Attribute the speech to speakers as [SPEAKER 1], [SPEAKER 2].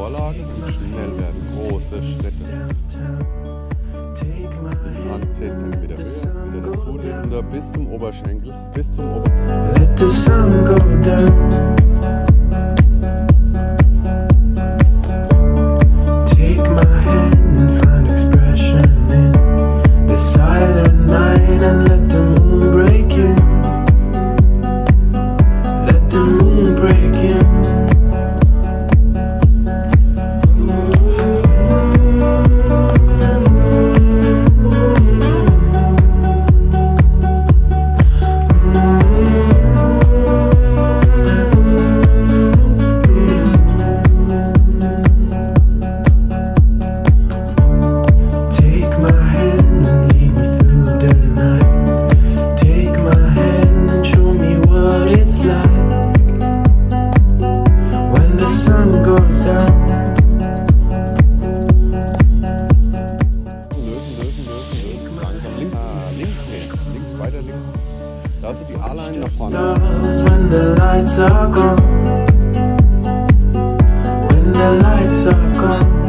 [SPEAKER 1] Vorlage und schnell werden große Schritte. Die Hand 10 cm Höhe, wieder dazulegen, nur bis zum Oberschenkel, bis zum Oberschenkel. Weiter links. Da ist die A-Line nach vorne. When the lights are gone.